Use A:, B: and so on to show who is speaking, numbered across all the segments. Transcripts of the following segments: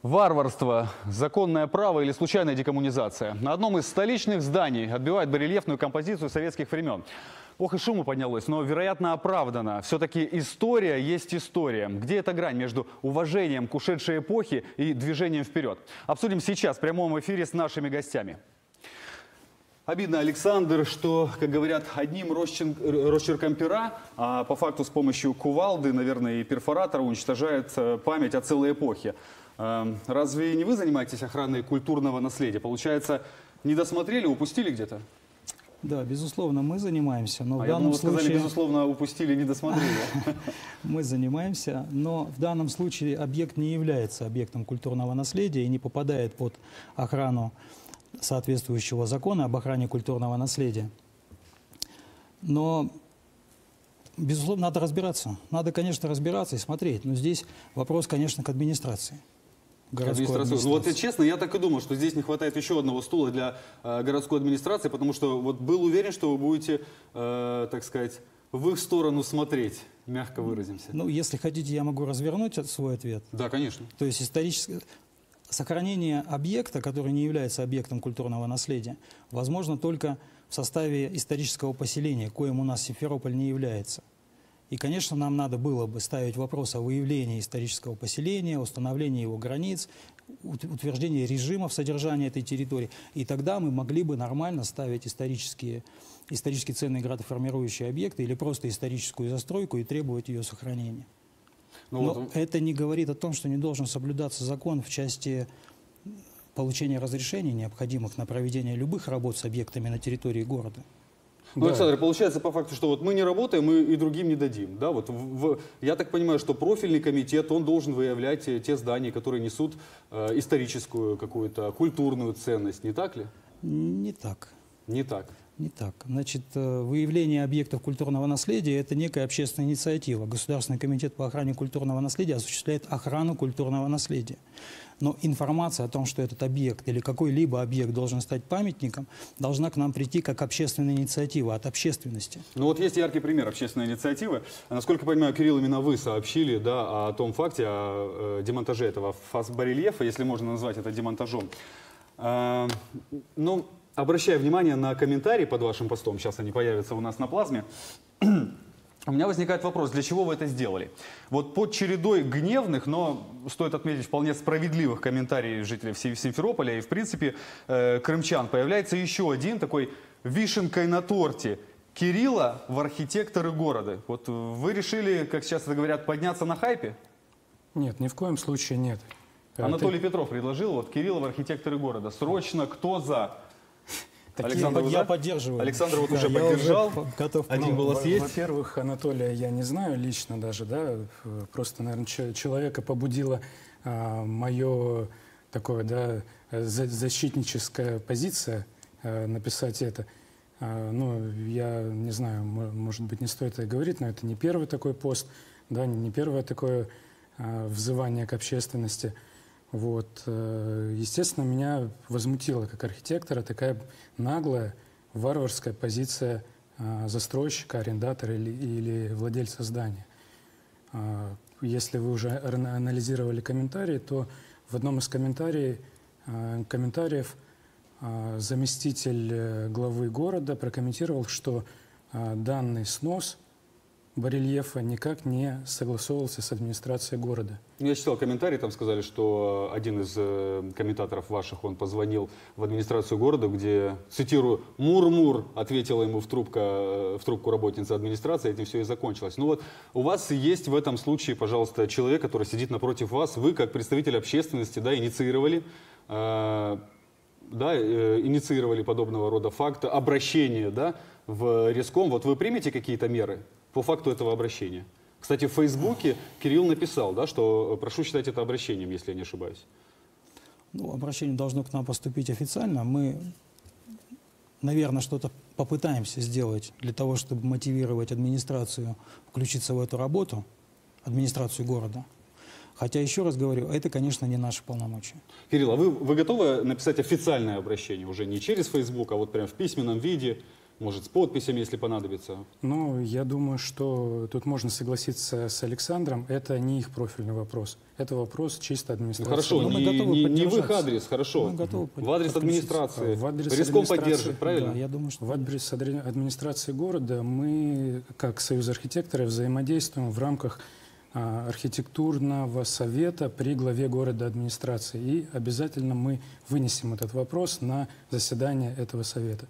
A: Варварство, законное право или случайная декоммунизация. На одном из столичных зданий отбивают барельефную композицию советских времен. Ох и шуму поднялось, но, вероятно, оправдано. Все-таки история есть история. Где эта грань между уважением к ушедшей эпохе и движением вперед? Обсудим сейчас в прямом эфире с нашими гостями. Обидно, Александр, что, как говорят, одним росчерком пера, а по факту с помощью кувалды, наверное, и перфоратора уничтожает память о целой эпохе. Разве не вы занимаетесь охраной культурного наследия? Получается, не досмотрели, упустили где-то?
B: Да, безусловно, мы занимаемся, но в
A: я
B: данном
A: думал,
B: случае...
A: сказали, безусловно, упустили, не досмотрели.
B: Мы занимаемся, но в данном случае объект не является объектом культурного наследия и не попадает под охрану соответствующего закона об охране культурного наследия. Но, безусловно, надо разбираться. Надо, конечно, разбираться и смотреть. Но здесь вопрос, конечно, к администрации.
A: Ну вот честно, я так и думал, что здесь не хватает еще одного стула для городской администрации, потому что вот был уверен, что вы будете, так сказать, в их сторону смотреть, мягко выразимся.
B: Ну, если хотите, я могу развернуть свой ответ.
A: Да, конечно.
B: То есть историческое сохранение объекта, который не является объектом культурного наследия, возможно только в составе исторического поселения, коим у нас Симферополь не является. И, конечно, нам надо было бы ставить вопрос о выявлении исторического поселения, установлении его границ, утверждении режимов содержания этой территории. И тогда мы могли бы нормально ставить исторически ценные градоформирующие объекты или просто историческую застройку и требовать ее сохранения. Но это не говорит о том, что не должен соблюдаться закон в части получения разрешений, необходимых на проведение любых работ с объектами на территории города.
A: Ну, да. Александр, получается по факту, что вот мы не работаем, мы и другим не дадим. Да? Вот я так понимаю, что профильный комитет, он должен выявлять те здания, которые несут историческую какую-то культурную ценность, не так ли?
B: Не так.
A: Не так?
B: Не так. Значит, выявление объектов культурного наследия – это некая общественная инициатива. Государственный комитет по охране культурного наследия осуществляет охрану культурного наследия. Но информация о том, что этот объект или какой-либо объект должен стать памятником, должна к нам прийти как общественная инициатива от общественности.
A: Ну вот есть яркий пример общественной инициативы. Насколько я понимаю, Кирилл, именно вы сообщили, да, о том факте, о демонтаже этого фасбарельефа, если можно назвать это демонтажом. Ну, обращая внимание на комментарии под вашим постом, сейчас они появятся у нас на плазме, у меня возникает вопрос, для чего вы это сделали? Вот под чередой гневных, но, стоит отметить, вполне справедливых комментариев жителей Симферополя и, в принципе, крымчан, появляется еще один такой вишенкой на торте. Кирилла в архитекторы города. Вот вы решили, как сейчас это говорят, подняться на хайпе?
C: Нет, ни в коем случае нет.
A: Анатолий Петров предложил, вот Кирилла в архитекторы города. Срочно кто за?
B: Александр, я поддерживаю.
A: Александр вот уже поддержал.
B: Один
A: голос есть.
C: Во-первых, Анатолия я не знаю лично даже, да, просто, наверное, человека побудила мое такое, да, защитническая позиция написать это. Ну, я не знаю, может быть, не стоит это говорить, но это не первый такой пост, да, не первое такое взывание к общественности. Вот. Естественно, меня возмутила как архитектора такая наглая, варварская позиция застройщика, арендатора или владельца здания. Если вы уже анализировали комментарии, то в одном из комментариев заместитель главы города прокомментировал, что данный снос барельефа никак не согласовывался с администрацией города.
A: Я читал комментарии, там сказали, что один из комментаторов ваших, он позвонил в администрацию города, где, цитирую, «Мур-мур», ответила ему в трубку работница администрации, этим все и закончилось. Ну вот у вас есть в этом случае, пожалуйста, человек, который сидит напротив вас, вы как представитель общественности, да, инициировали подобного рода факты, обращение, да, в Реском. Вот вы примете какие-то меры по факту этого обращения? Кстати, в Фейсбуке Кирилл написал, да, что прошу считать это обращением, если я не ошибаюсь.
B: Ну, обращение должно к нам поступить официально. Мы, наверное, что-то попытаемся сделать для того, чтобы мотивировать администрацию включиться в эту работу, администрацию города. Хотя, еще раз говорю, это, конечно, не наши полномочия.
A: Кирилл, а вы готовы написать официальное обращение уже не через Facebook, а вот прям в письменном виде? может, с подписями, если понадобится?
C: Ну, я думаю, что тут можно согласиться с Александром. Это не их профильный вопрос. Это вопрос чисто
A: Ну
C: администрации.
A: хорошо,
B: Но мы
A: не
B: готовы
A: в их
B: поддержаться.
A: адрес, хорошо.
B: Мы готовы
A: В адрес
B: подключиться.
A: администрации.
C: В адрес
A: Риском
C: администрации,
A: поддержит, правильно?
B: Да, я думаю, что
C: В адрес администрации города мы, как Союз архитекторов, взаимодействуем в рамках архитектурного совета при главе города администрации. И обязательно мы вынесем этот вопрос на заседание этого совета.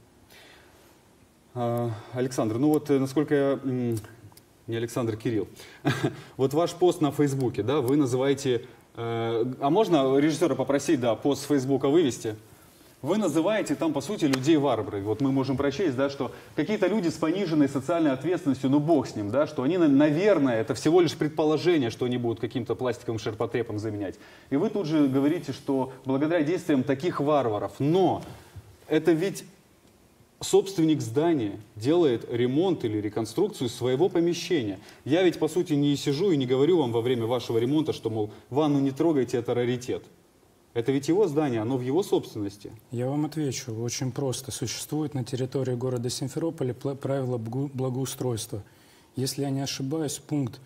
A: Александр, ну вот насколько я... Не Александр, Кирилл. Вот ваш пост на Фейсбуке, да, вы называете... А можно режиссера попросить, да, пост с Фейсбука вывести? Вы называете там, по сути, людей варварами. Вот мы можем прочесть, да, что какие-то люди с пониженной социальной ответственностью, ну бог с ним, да, что они, наверное, это всего лишь предположение, что они будут каким-то пластиковым ширпотребом заменять. И вы тут же говорите, что благодаря действиям таких варваров. Но это ведь собственник здания делает ремонт или реконструкцию своего помещения. Я ведь, по сути, не сижу и не говорю вам во время вашего ремонта, что, мол, ванну не трогайте, это раритет. Это ведь его здание, оно в его собственности.
C: Я вам отвечу очень просто. Существует на территории города Симферополя правила благоустройства. Если я не ошибаюсь, пункт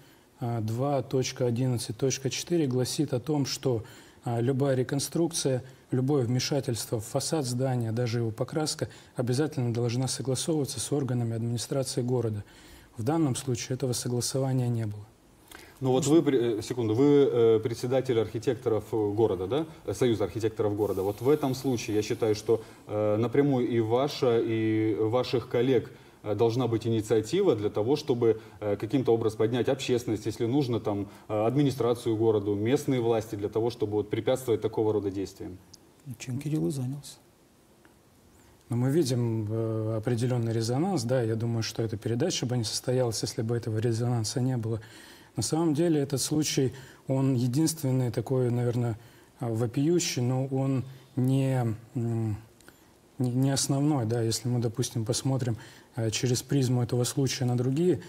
C: 2.11.4 гласит о том, что любая реконструкция, любое вмешательство в фасад здания, даже его покраска, обязательно должна согласовываться с органами администрации города. В данном случае этого согласования не было.
A: Ну вот вы, секунду, вы председатель архитекторов города, да? Союза архитекторов города. Вот в этом случае я считаю, что напрямую и ваша, и ваших коллег должна быть инициатива для того, чтобы каким-то образом поднять общественность, если нужно, там, администрацию города, местные власти, для того, чтобы вот препятствовать такого рода действиям.
B: чем Кирилл и занялся.
C: Но мы видим определенный резонанс, да, я думаю, что эта передача бы не состоялась, если бы этого резонанса не было. На самом деле этот случай, он единственный такой, наверное, вопиющий, но он не основной, да, если мы, допустим, посмотрим через призму этого случая на другие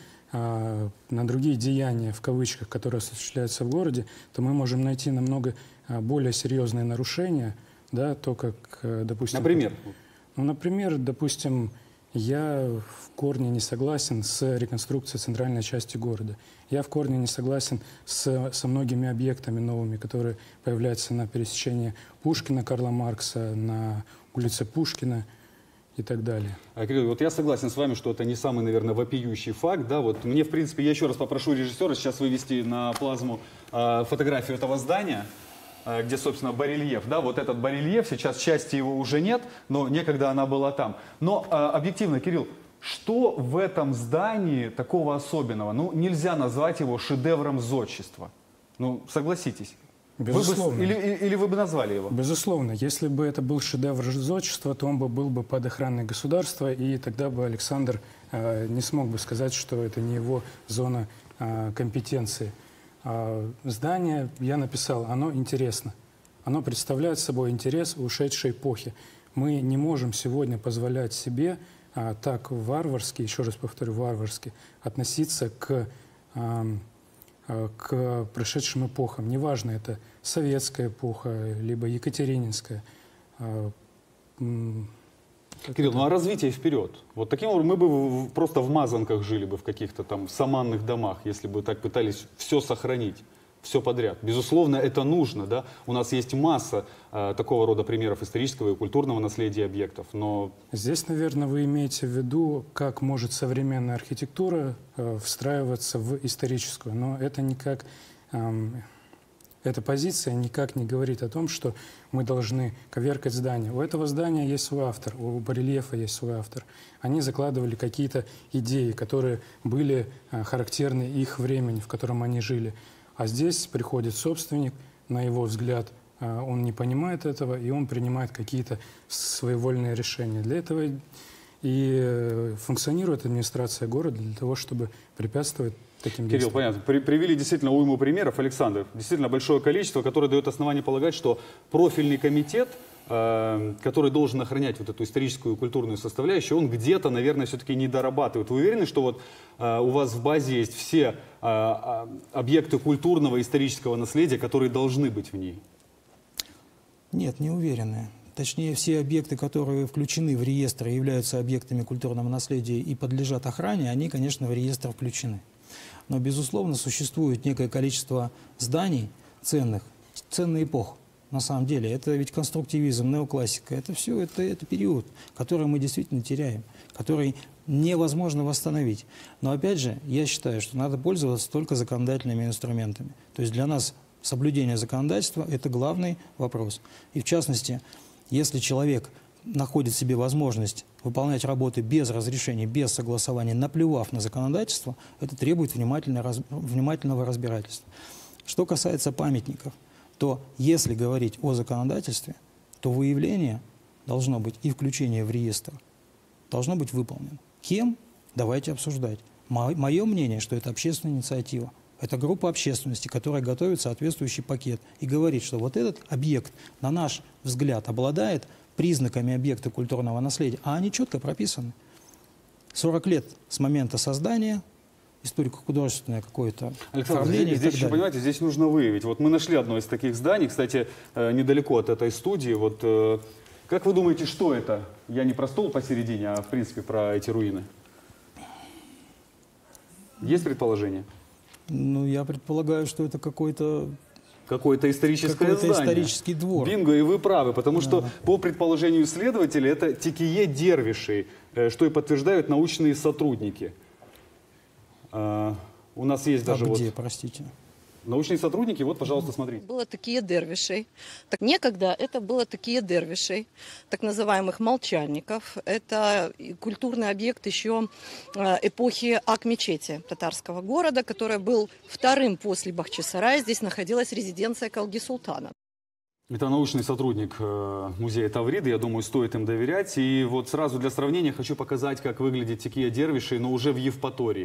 C: деяния, в кавычках, которые осуществляются в городе, то мы можем найти намного более серьезные нарушения, да, то, как, допустим...
A: Например?
C: Ну, например, допустим, я в корне не согласен с реконструкцией центральной части города. Я в корне не согласен со многими объектами новыми, которые появляются на пересечении Пушкина, Карла Маркса, на улице Пушкина и так далее.
A: Кирилл, вот я согласен с вами, что это не самый, наверное, вопиющий факт. Да? Вот мне, в принципе, я еще раз попрошу режиссера сейчас вывести на плазму фотографию этого здания, где, собственно, барельеф. Да? Вот этот барельеф, сейчас части его уже нет, но некогда она была там. Но объективно, Кирилл, что в этом здании такого особенного? Ну, нельзя назвать его шедевром зодчества. Ну, согласитесь.
C: Безусловно.
A: Или вы бы назвали его?
C: Безусловно. Если бы это был шедевр зодчества, то он был бы под охраной государства, и тогда бы Александр не смог бы сказать, что это не его зона компетенции. Здание, я написал, оно интересно. Оно представляет собой интерес ушедшей эпохи. Мы не можем сегодня позволять себе так варварски, еще раз повторю, варварски относиться к прошедшим эпохам. Неважно, это советская эпоха, либо екатерининская.
A: Кирилл, ну а развитие вперед? Вот таким образом мы бы просто в мазанках жили бы, в каких-то там саманных домах, если бы так пытались все сохранить, все подряд. Безусловно, это нужно, да? У нас есть масса такого рода примеров исторического и культурного наследия объектов, но...
C: Здесь, наверное, вы имеете в виду, как может современная архитектура встраиваться в историческую, но это никак... Эта позиция никак не говорит о том, что мы должны коверкать здание. У этого здания есть свой автор, у барельефа есть свой автор. Они закладывали какие-то идеи, которые были характерны их времени, в котором они жили. А здесь приходит собственник, на его взгляд, он не понимает этого, и он принимает какие-то своевольные решения. Для этого и функционирует администрация города, для того, чтобы препятствовать таким
A: Кирилл,
C: действиям.
A: понятно. Привели действительно уйму примеров. Александр, действительно большое количество, которое дает основание полагать, что профильный комитет, который должен охранять вот эту историческую и культурную составляющую, он где-то, наверное, все-таки не дорабатывает. Вы уверены, что вот у вас в базе есть все объекты культурного и исторического наследия, которые должны быть в ней?
B: Нет, не уверены. точнее все объекты, которые включены в реестр и являются объектами культурного наследия и подлежат охране, они, конечно, в реестр включены. Но, безусловно, существует некое количество зданий ценных эпох. На самом деле, это ведь конструктивизм, неоклассика, это все, это период, который мы действительно теряем, который невозможно восстановить. Но опять же, я считаю, что надо пользоваться только законодательными инструментами. То есть для нас соблюдение законодательства – это главный вопрос. И в частности, если человек находит себе возможность выполнять работы без разрешения, без согласования, наплевав на законодательство, это требует внимательного разбирательства. Что касается памятников, то если говорить о законодательстве, то выявление должно быть и включение в реестр должно быть выполнено. Кем? Давайте обсуждать. Мое мнение, что это общественная инициатива. Это группа общественности, которая готовит соответствующий пакет и говорит, что вот этот объект, на наш взгляд, обладает признаками объекта культурного наследия, а они четко прописаны. 40 лет с момента создания, историко-художественное какое-то оформление.
A: Здесь еще, понимаете, здесь нужно выявить. Вот мы нашли одно из таких зданий, кстати, недалеко от этой студии. Вот как вы думаете, что это? Я не про стол посередине, а в принципе про эти руины. Есть предположение?
B: Ну, я предполагаю, что это какой-то
A: историческое здание.
B: Исторический двор.
A: Бинго, и вы правы, потому что по предположению исследователей это Текие дервишей, что и подтверждают научные сотрудники. У нас есть даже
B: где,
A: вот
B: простите?
A: Научные сотрудники, вот, пожалуйста, смотрите.
D: Было такие дервишей. Так, некогда это было такие дервишей, так называемых молчальников. Это культурный объект еще эпохи Ак-мечети, татарского города, который был вторым после Бахчисарая. Здесь находилась резиденция Калги Султана.
A: Это научный сотрудник музея Тавриды, я думаю, стоит им доверять. И вот сразу для сравнения хочу показать, как выглядит Текия дервишей, но уже в Евпатории.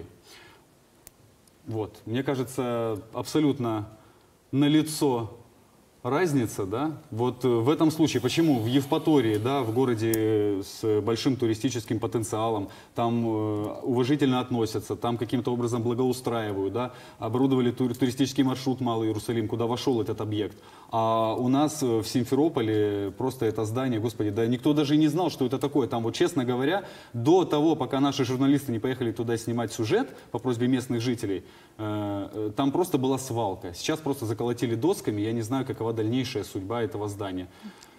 A: Вот, мне кажется, абсолютно налицо разница, да? Вот в этом случае, почему в Евпатории, да, в городе с большим туристическим потенциалом, там уважительно относятся, там каким-то образом благоустраивают, да, оборудовали туристический маршрут Малый Иерусалим, куда вошел этот объект. А у нас в Симферополе просто это здание, господи, да никто даже и не знал, что это такое. Там вот, честно говоря, до того, пока наши журналисты не поехали туда снимать сюжет по просьбе местных жителей, там просто была свалка. Сейчас просто заколотили досками, я не знаю, какова дальнейшая судьба этого здания.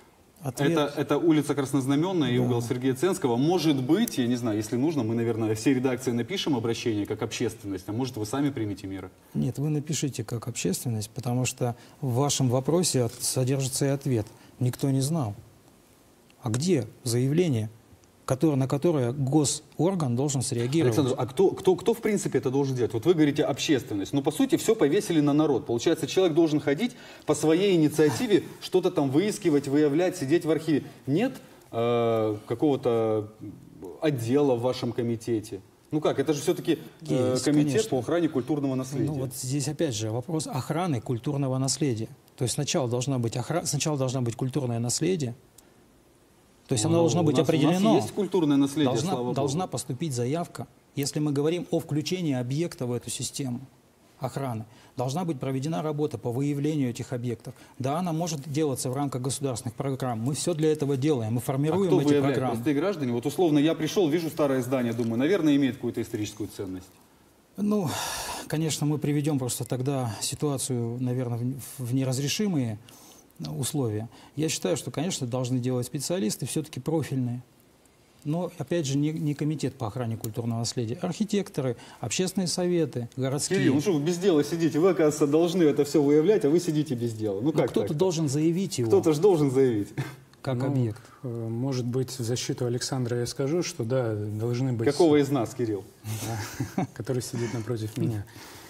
A: Это улица Краснознаменная и угол Сергея Ценского. Может быть, я не знаю, если нужно, мы, наверное, всей редакции напишем обращение как общественность, а может, вы сами примете меры?
B: Нет, вы напишите как общественность, потому что в вашем вопросе содержится и ответ. Никто не знал. А где заявление, на которое госорган должен среагировать?
A: Александр, а кто в принципе это должен делать? Вот вы говорите общественность, но по сути все повесили на народ. Получается, человек должен ходить по своей инициативе, что-то там выискивать, выявлять, сидеть в архиве. Нет какого-то отдела в вашем комитете? Ну как, это же все-таки комитет, конечно, по охране культурного наследия.
B: Ну вот здесь опять же вопрос охраны культурного наследия. То есть сначала должна быть культурное наследие. То есть оно должно быть определено.
A: У нас есть культурное наследие, слава Богу.
B: Должна поступить заявка, если мы говорим о включении объекта в эту систему охраны. Должна быть проведена работа по выявлению этих объектов. Да, она может делаться в рамках государственных программ. Мы все для этого делаем, мы формируем эти программы.
A: Простые граждане? Вот условно я пришел, вижу старое здание, думаю, наверное, имеет какую-то историческую ценность.
B: Ну, конечно, мы приведем просто тогда ситуацию, наверное, в неразрешимые условия. Я считаю, что, конечно, должны делать специалисты, все-таки профильные. Но, опять же, не комитет по охране культурного наследия. Архитекторы, общественные советы, городские.
A: Кирилл, ну что вы без дела сидите? Вы, оказывается, должны это все выявлять, а вы сидите без дела. Ну как
B: кто-то должен заявить его.
A: Кто-то же должен заявить.
B: Как объект.
C: Может быть, в защиту Александра я скажу, что да, должны быть...
A: Какого из нас, Кирилл?
C: Который сидит напротив меня.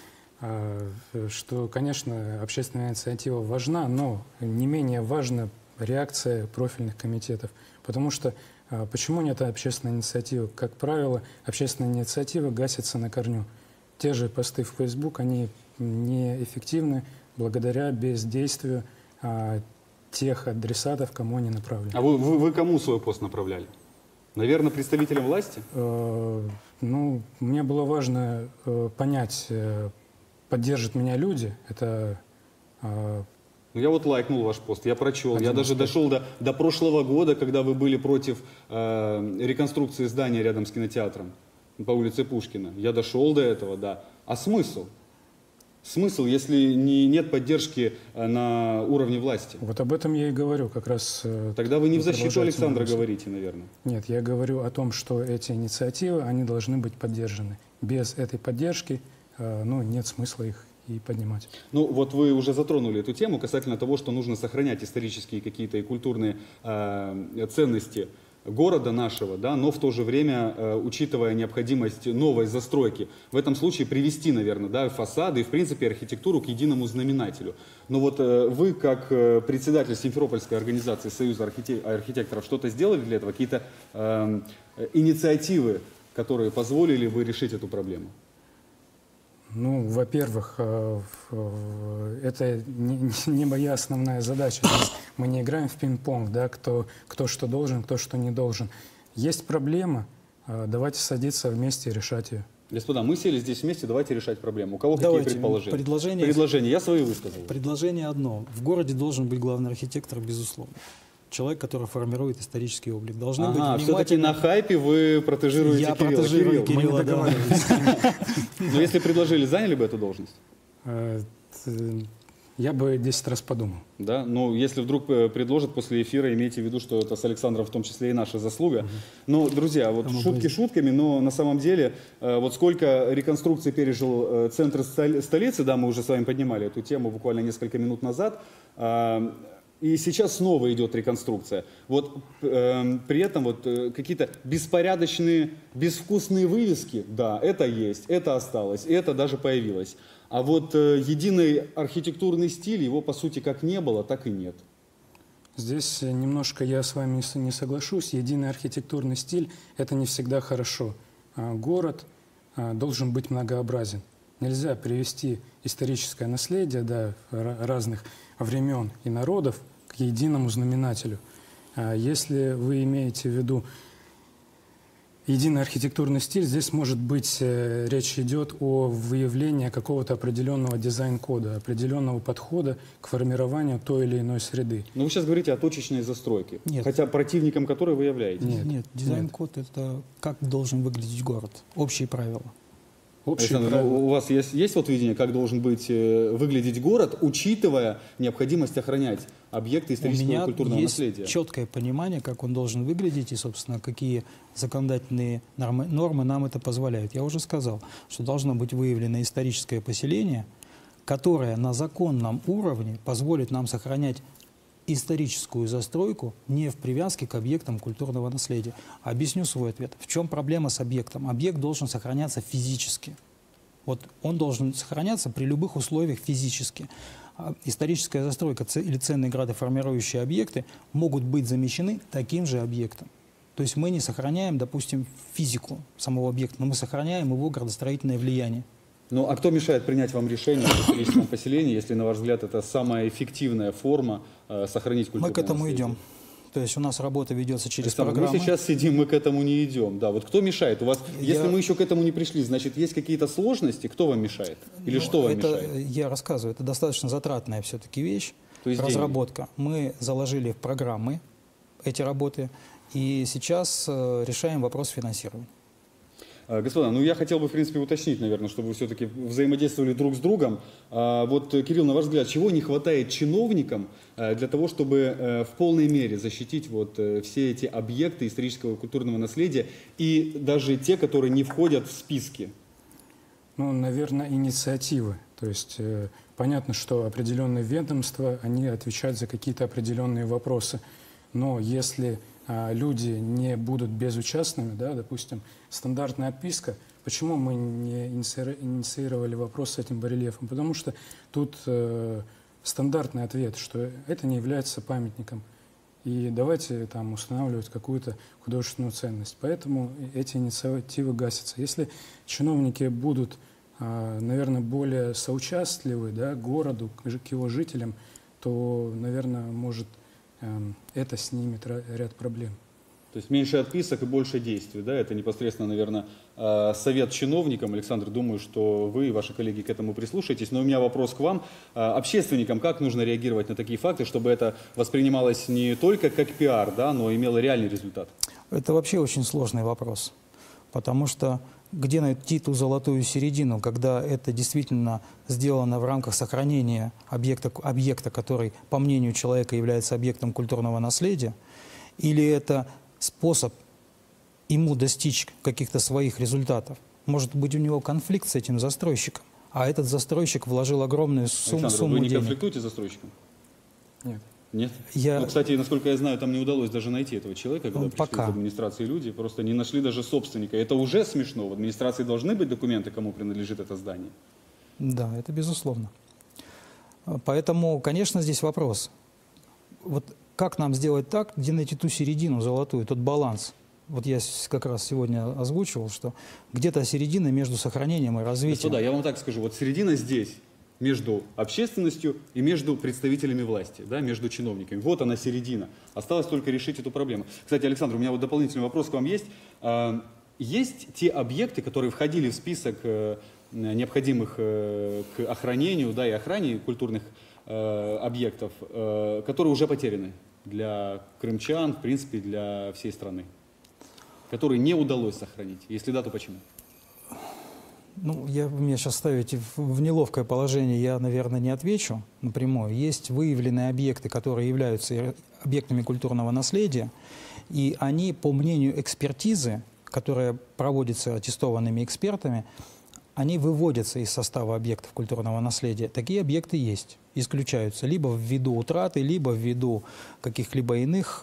C: Что, конечно, общественная инициатива важна, но не менее важна реакция профильных комитетов. Потому что почему нет общественной инициативы? Как правило, общественная инициатива гасится на корню. Те же посты в Facebook, они неэффективны благодаря бездействию тех адресатов, кому они направлены.
A: А вы кому свой пост направляли? Наверное, представителям власти?
C: Ну, мне было важно понять, поддержат меня люди. Это
A: ну, Ну, я вот лайкнул ваш пост, я прочел. Я даже дошел до прошлого года, когда вы были против реконструкции здания рядом с кинотеатром по улице Пушкина. Я дошел до этого, да. А смысл? Смысл, если нет поддержки на уровне власти?
C: Вот об этом я и говорю, как раз.
A: Тогда вы не в защиту
C: продолжайте
A: Александра
C: мысль.
A: говорите, наверное.
C: Нет, я говорю о том, что эти инициативы, они должны быть поддержаны. Без этой поддержки, ну, нет смысла их и поднимать.
A: Ну, вот вы уже затронули эту тему касательно того, что нужно сохранять исторические какие-то и культурные ценности города нашего, да, но в то же время, учитывая необходимость новой застройки, в этом случае привести, наверное, да, фасады и, в принципе, архитектуру к единому знаменателю. Но вот вы, как председатель Симферопольской организации Союза архитекторов, что-то сделали для этого? Какие-то инициативы, которые позволили бы решить эту проблему?
C: Ну, во-первых, это не моя основная задача. Здесь мы не играем в пинг-понг, да, кто что должен, кто что не должен. Есть проблема, давайте садиться вместе и решать ее.
A: Господа, мы сели здесь вместе, давайте решать проблему. У кого
B: Давайте.
A: какие предположения?
B: Предложение
A: Я свои высказал.
B: Предложение одно. В городе должен быть главный архитектор, безусловно. Человек, который формирует исторический облик. Должны быть
A: Ага, все-таки
B: внимательны.
A: на хайпе вы протежируете
B: Я
A: Кирилла.
B: протежирую
A: Кирилл,
B: Кирилла, да.
A: но если предложили, заняли бы эту должность?
C: Я бы 10 раз подумал.
A: Да, ну если вдруг предложат после эфира, имейте в виду, что это с Александром в том числе и наша заслуга. Но, друзья, вот шутки шутками, но на самом деле, вот сколько реконструкций пережил центр столицы, да, мы уже с вами поднимали эту тему буквально несколько минут назад, и сейчас снова идет реконструкция. Вот при этом вот какие-то беспорядочные, безвкусные вывески, да, это есть, это осталось, это даже появилось. А вот единый архитектурный стиль, его по сути как не было, так и нет.
C: Здесь немножко я с вами не соглашусь. Единый архитектурный стиль – это не всегда хорошо. Город должен быть многообразен. Нельзя привести историческое наследие, да, разных времен и народов к единому знаменателю. Если вы имеете в виду единый архитектурный стиль, здесь, может быть, речь идет о выявлении какого-то определенного дизайн-кода, определенного подхода к формированию той или иной среды.
A: Но вы сейчас говорите о точечной застройке,
B: Нет.
A: хотя противником которой вы являетесь.
B: Нет, дизайн-код – это как должен выглядеть город. Общие правила.
A: Александр, у вас есть вот видение, как должен выглядеть город, учитывая необходимость охранять объекты исторического и культурного наследия?
B: У меня есть четкое понимание, как он должен выглядеть и, собственно, какие законодательные нормы нам это позволяют. Я уже сказал, что должно быть выявлено историческое поселение, которое на законном уровне позволит нам сохранять историческую застройку не в привязке к объектам культурного наследия. Объясню свой ответ. В чем проблема с объектом? Объект должен сохраняться физически. Вот он должен сохраняться при любых условиях физически. Историческая застройка или ценные градоформирующие объекты могут быть замещены таким же объектом. То есть мы не сохраняем, допустим, физику самого объекта, но мы сохраняем его градостроительное влияние.
A: Ну, а кто мешает принять вам решение о историческом поселении, если, на ваш взгляд, это самая эффективная форма сохранить культурное
B: Мы к этому
A: наследие?
B: идем. То есть у нас работа ведется через
A: Александр,
B: программы.
A: мы сейчас сидим, мы к этому не идем. Да, вот кто мешает? У вас, если мы еще к этому не пришли, значит, есть какие-то сложности? Кто вам мешает? Или что вам мешает?
B: Я рассказываю, это достаточно затратная все-таки вещь,
A: То есть
B: разработка. Мы заложили в программы эти работы, и сейчас решаем вопрос финансирования.
A: Господа, ну я хотел бы, в принципе, уточнить, наверное, чтобы вы все-таки взаимодействовали друг с другом. Вот, Кирилл, на ваш взгляд, чего не хватает чиновникам для того, чтобы в полной мере защитить вот все эти объекты исторического и культурного наследия и даже те, которые не входят в списки?
C: Ну, наверное, инициативы. То есть понятно, что определенные ведомства, они отвечают за какие-то определенные вопросы. Но если люди не будут безучастными, да, допустим, стандартная отписка, почему мы не инициировали вопрос с этим барельефом? Потому что тут стандартный ответ, что это не является памятником. И давайте там устанавливать какую-то художественную ценность. Поэтому эти инициативы гасятся. Если чиновники будут, наверное, более соучастливы, да, к городу, к его жителям, то, наверное, может, это снимет ряд проблем.
A: То есть меньше отписок и больше действий, да? Это непосредственно, наверное, совет чиновникам. Александр, думаю, что вы и ваши коллеги к этому прислушаетесь. Но у меня вопрос к вам. Общественникам как нужно реагировать на такие факты, чтобы это воспринималось не только как пиар, да, но имело реальный результат?
B: Это вообще очень сложный вопрос, потому что где найти ту золотую середину, когда это действительно сделано в рамках сохранения объекта, который, по мнению человека, является объектом культурного наследия, или это способ ему достичь каких-то своих результатов. Может быть, у него конфликт с этим застройщиком, а этот застройщик вложил огромную сумму
A: Александр, вы не
B: денег.
A: конфликтуете с застройщиком?
C: Нет.
A: Нет?
B: Я-
A: Ну, кстати, насколько я знаю, там не удалось даже найти этого человека, когда пришли
B: Пока.
A: из администрации люди, просто не нашли даже собственника. Это уже смешно. В администрации должны быть документы, кому принадлежит это здание.
B: Да, это безусловно. Поэтому, конечно, здесь вопрос. Вот как нам сделать так, где найти ту середину золотую, тот баланс? Вот я как раз сегодня озвучивал, что где-то середина между сохранением и развитием.
A: Господа, я вам так скажу, вот середина здесь, между общественностью и между представителями власти, да, между чиновниками. Вот она середина. Осталось только решить эту проблему. Кстати, Александр, у меня вот дополнительный вопрос к вам есть. Есть те объекты, которые входили в список необходимых к охранению, да, и охране культурных объектов, которые уже потеряны для крымчан, в принципе, для всей страны, которые не удалось сохранить? Если да, то почему?
B: Ну, вы меня сейчас ставите в неловкое положение, я, наверное, не отвечу напрямую. Есть выявленные объекты, которые являются объектами культурного наследия, и они, по мнению экспертизы, которая проводится аттестованными экспертами, они выводятся из состава объектов культурного наследия. Такие объекты есть, исключаются либо ввиду утраты, либо ввиду каких-либо иных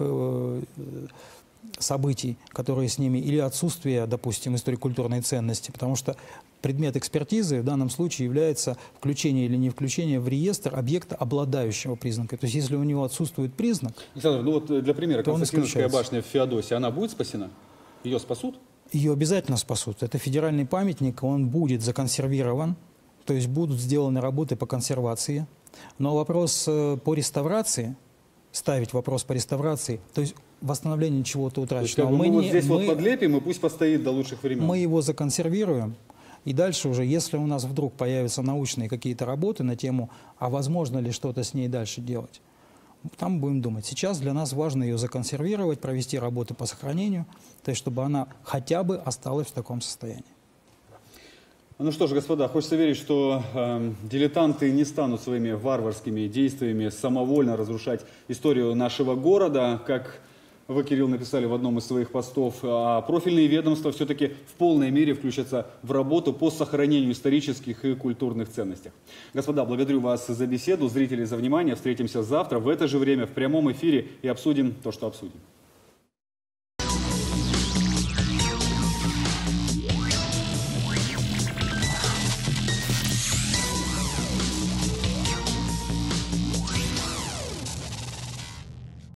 B: событий, которые с ними, или отсутствие, допустим, историко-культурной ценности, потому что предмет экспертизы в данном случае является включение или не включение в реестр объекта, обладающего признаком. То есть если у него отсутствует признак,
A: Александр, ну вот для примера,
B: то он
A: Константиновская
B: исключается.
A: башня в Феодосии, она будет спасена? Ее спасут?
B: ее обязательно спасут. Это федеральный памятник, он будет законсервирован, то есть будут сделаны работы по консервации. Но вопрос по реставрации, ставить вопрос по реставрации, то есть восстановление чего-то
A: То есть, как
B: утраченного,
A: бы, мы вот
B: не-
A: здесь вот
B: мы-
A: подлепим, и пусть постоит до лучших времен.
B: мы его законсервируем, и дальше уже, если у нас вдруг появятся научные какие-то работы на тему, а возможно ли что-то с ней дальше делать, там будем думать. Сейчас для нас важно ее законсервировать, провести работы по сохранению, то есть чтобы она хотя бы осталась в таком состоянии.
A: Ну что ж, господа, хочется верить, что дилетанты не станут своими варварскими действиями самовольно разрушать историю нашего города, как вы, Кирилл, написали в одном из своих постов, а профильные ведомства все-таки в полной мере включатся в работу по сохранению исторических и культурных ценностей. Господа, благодарю вас за беседу, зрители за внимание. Встретимся завтра в это же время в прямом эфире и обсудим то, что обсудим.